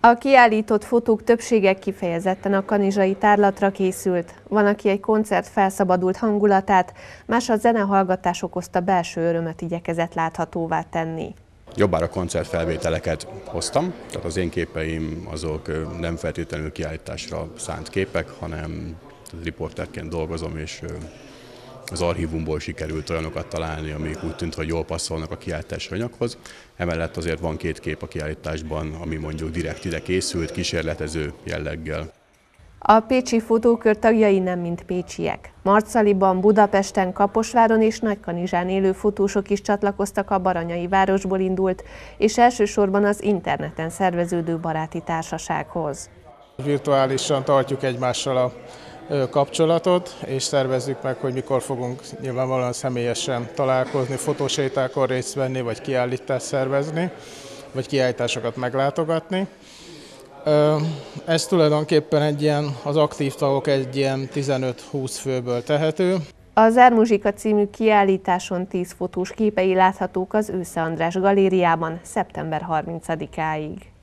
A kiállított fotók többsége kifejezetten a kanizsai tárlatra készült. Van, aki egy koncert felszabadult hangulatát, más a zenehallgatás okozta belső örömöt igyekezett láthatóvá tenni. Jobbára koncertfelvételeket hoztam, tehát az én képeim azok nem feltétlenül kiállításra szánt képek, hanem riporterként dolgozom, és az archívumból sikerült olyanokat találni, amik úgy tűnt, hogy jól passzolnak a kiállítási anyaghoz. Emellett azért van két kép a kiállításban, ami mondjuk direkt ide készült, kísérletező jelleggel. A pécsi fotókör tagjai nem mind pécsiek. Marcaliban, Budapesten, Kaposváron és Nagykanizsán élő fotósok is csatlakoztak a Baranyai városból indult, és elsősorban az interneten szerveződő baráti társasághoz. Virtuálisan tartjuk egymással a kapcsolatot, és szervezzük meg, hogy mikor fogunk nyilvánvalóan személyesen találkozni, fotósétákon részt venni, vagy kiállítást szervezni, vagy kiállításokat meglátogatni. Ez tulajdonképpen az aktív tagok egy ilyen 15-20 főből tehető. A Zármuzsika című kiállításon 10 fotós képei láthatók az Ősze András galériában szeptember 30-áig.